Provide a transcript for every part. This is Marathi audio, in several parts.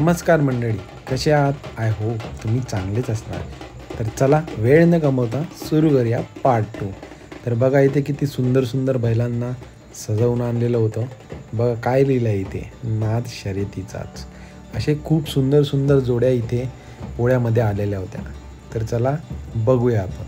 नमस्कार मंडळी, कसे आहात? आय होप तुम्ही चांगलेच असणार. तर चला वेळ न गमावता सुरू करूया पार्ट 2. तर बघा इथे किती सुंदर सुंदर बैलांना सजवून आणलेलं होतं. बघा काय लिहिलं आहे इथे, नाद शर्यतीचाच. असे खूप सुंदर सुंदर जोड्या इथे पोळ्यामध्ये आलेल्या होत्या. तर चला बघूया आपण.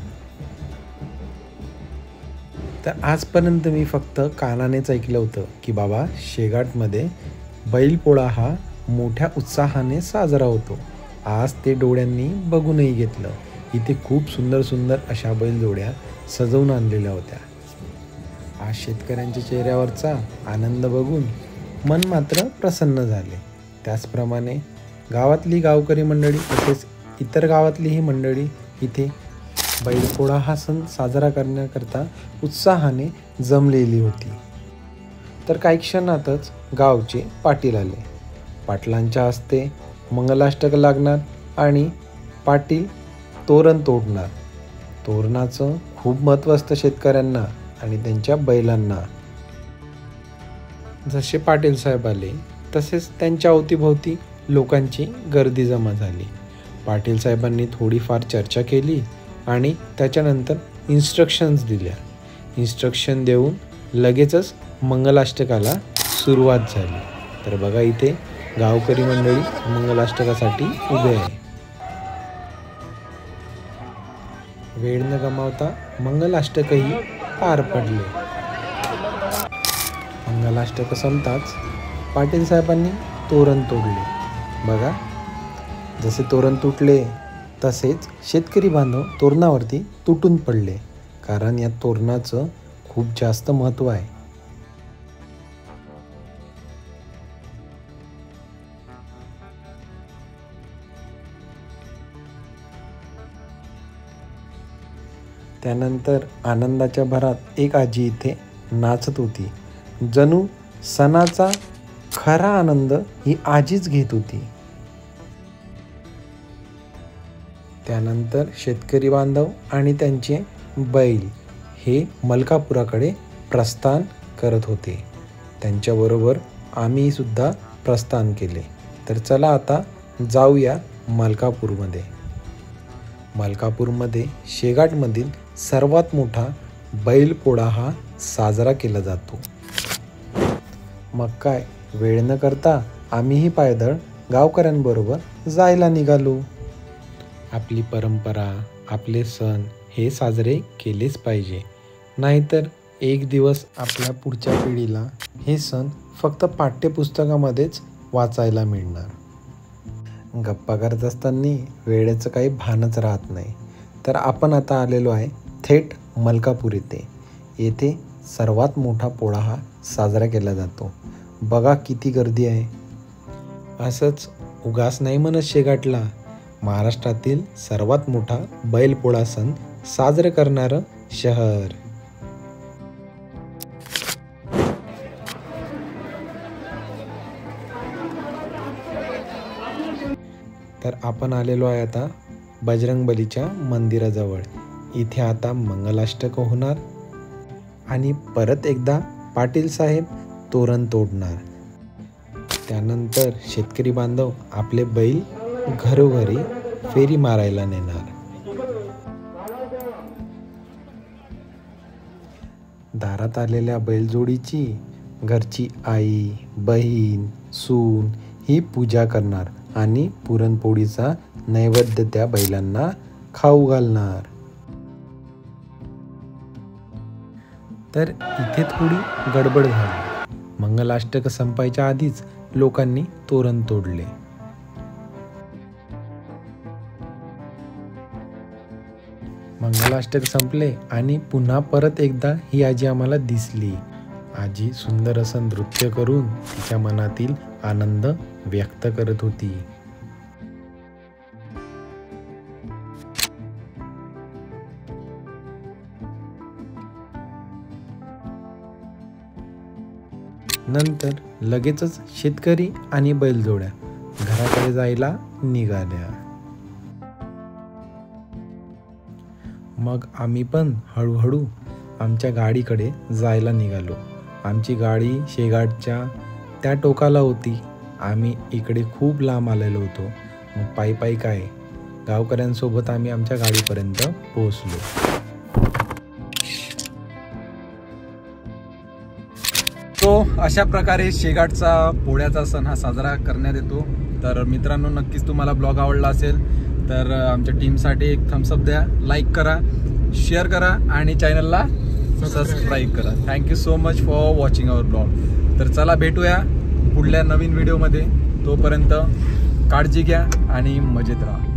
तर आजपर्यंत मी फक्त कानानेच ऐकलं होतं की बाबा शेगाटमध्ये बैलपोळा हा मोठ्या उत्साहाने साजरा होतो. आज ते डोळ्यांनी बघूनही घेतलं. इथे खूप सुंदर सुंदर अशा बैलजोड्या सजवून आणलेल्या होत्या. आज शेतकऱ्यांच्या चेहऱ्यावरचा आनंद बघून मन मात्र प्रसन्न झाले. त्याचप्रमाणे गावातली गावकरी मंडळी तसेच इतर गावातलीही मंडळी इथे बैलपोळा हा सण साजरा करण्याकरता उत्साहाने जमलेली होती. तर काही क्षणातच गावचे पाटील आले. पाटलांच्या हस्ते मंगलाष्टक लागणार आणि पाटील तोरण तोडणार. तोरणाचं खूप महत्त्व असतं शेतकऱ्यांना आणि त्यांच्या बैलांना. जसे पाटील साहेब आले तसेच त्यांच्या अवतीभोवती लोकांची गर्दी जमा झाली. पाटील साहेबांनी थोडीफार चर्चा केली आणि त्याच्यानंतर इन्स्ट्रक्शन्स दिल्या. इन्स्ट्रक्शन देऊन लगेचच मंगलाष्टकाला सुरुवात झाली. तर बघा इथे गावकरी मंडळी मंगलाष्टकासाठी उभे आहे. वेळ न गमावता मंगलाष्टकही पार पडले. मंगलाष्टक संपताच पाटील साहेबांनी तोरण तोडले. बघा जसे तोरण तुटले तसेच शेतकरी बांधव तोरणावरती तुटून पडले, कारण या तोरणाचं खूप जास्त महत्त्व आहे. त्यानंतर आनंदाच्या भरात एक आजी इथे नाचत होती. जणू सणाचा खरा आनंद ही आजीच घेत होती. त्यानंतर शेतकरी बांधव आणि त्यांचे बैल हे मलकापुराकडे प्रस्थान करत होते. त्यांच्याबरोबर आम्ही सुद्धा प्रस्थान केले. तर चला आता जाऊया मलकापूरमध्ये. मलकापूरमध्ये शेगाटमधील सर्वात मोठा बैलपोळा हा साजरा केला जातो. मग काय वेळ न करता आम्हीही पायदळ गावकऱ्यांबरोबर जायला निघालो. आपली परंपरा, आपले सण हे साजरे केलेच पाहिजे, नाहीतर एक दिवस आपल्या पुढच्या पिढीला हे सण फक्त पाठ्यपुस्तकामध्येच वाचायला मिळणार. गप्पा करत असताना वेळेचं काही भानच राहत नाही. तर आपण आता आलेलो आहे थेट मलकापूर येथे. येथे सर्वात मोठा पोळा हा साजरा केला जातो. बघा किती गर्दी आहे. असंच उगाच नाही म्हणत शेगाटला महाराष्ट्रातील सर्वात मोठा बैलपोळा सण साजरा करणारं शहर. तर आपण आलेलो आहे आता बजरंगबलीच्या मंदिराजवळ. इथे आता मंगलाष्टक होणार आणि परत एकदा पाटील साहेब तोरण तोडणार. त्यानंतर शेतकरी बांधव आपले बैल घरोघरी फेरी मारायला नेणार. दारात आलेल्या बैलजोडीची घरची आई, बहीण, सून ही पूजा करणार आणि पुरणपोळीचा नैवेद्य त्या बैलांना खाऊ घालणार. तर इथे थोडी गडबड झाली. मंगलाष्टक संपायच्या आधीच लोकांनी तोरण तोडले. मंगलाष्टक संपले आणि पुन्हा परत एकदा ही आजी आम्हाला दिसली. आजी सुंदर असं नृत्य करून तिच्या मनातील आनंद व्यक्त करत होती. नंतर लगेचच शेतकरी आणि बैलजोड्या घराकडे जायला निघाल्या. मग आम्ही पण हळूहळू आमच्या गाडीकडे जायला निघालो. आमची गाडी शेगाटच्या त्या टोकाला होती आम्ही इकडे खूप लांब आलेलो होतो. मग पायी पायी काय, गावकऱ्यांसोबत आम्ही आमच्या गाडीपर्यंत पोहोचलो. तो अशा प्रकारे शेगाटचा पोळ्याचा सण हा साजरा करण्यात येतो. तर मित्रांनो, नक्कीच तुम्हाला ब्लॉग आवडला असेल तर आमच्या टीमसाठी एक थम्सअप द्या, लाईक करा, शेअर करा आणि चॅनलला सबस्क्राईब करा. Thank you so much for watching our blog. तर चला भेटूया पुढल्या नवीन व्हिडिओमध्ये. तोपर्यंत काळजी घ्या आणि मजेत राहा.